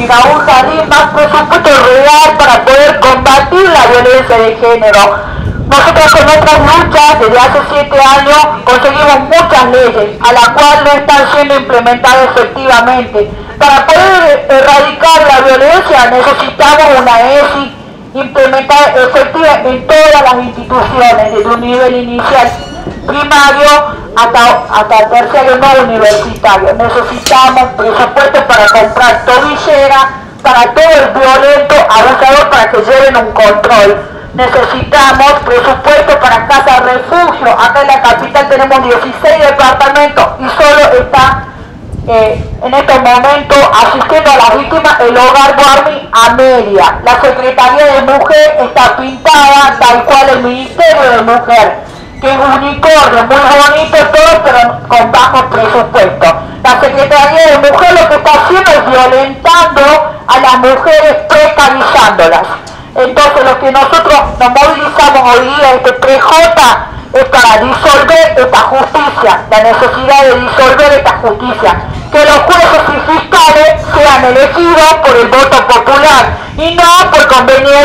Raúl Jardín más presupuesto real para poder combatir la violencia de género. Nosotros con nuestras luchas desde hace 7 años conseguimos muchas leyes a las cuales no están siendo implementadas efectivamente. Para poder erradicar la violencia necesitamos una ESI implementada efectiva en todas las instituciones, desde un nivel inicial primario hasta terciario no universitario. Necesitamos presupuesto para comprar tobillera para todo el violento abusador para que lleven un control. Necesitamos presupuesto para casa refugio. Acá en la capital tenemos 16 departamentos y solo está en estos momentos asistiendo a las víctimas el hogar Guarmi Amelia. La Secretaría de Mujer está pintada tal cual el Ministerio de Mujer, que es un unicornio, muy bonito todo, pero con bajo presupuesto. La Secretaría de Mujer lo que está haciendo es violentando a las mujeres, precarizándolas. Entonces lo que nosotros nos movilizamos hoy día, este 3J, es para disolver esta justicia, la necesidad de disolver esta justicia, que los jueces y fiscales sean elegidos por el voto popular y no por conveniencia